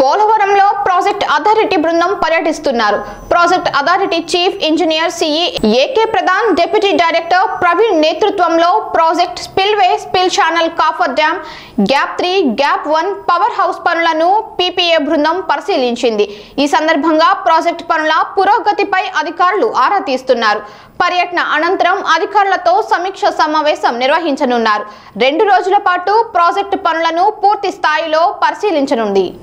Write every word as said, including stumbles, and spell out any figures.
పోలవరంలో project authority బృందం పర్యటిస్తున్నారు. Project authority chief engineer CE AK Pradhan, deputy director Praveen నేతృత్వంలో project spillway, spill channel, coffer dam, gap three, gap one, power house పనులను PPA బృందం పరిశీలించింది. ఈ సందర్భంగా ప్రాజెక్ట్ పనుల పురోగతిపై అధికారులు ఆరా తీస్తున్నారు. పర్యటన అనంతరం అధికారులతో సమీక్ష సమావేశం నిర్వహించనున్నారు. రెండు రోజుల పాటు ప్రాజెక్టు పనులను పూర్తి స్థాయిలో పరిశీలించనుంది.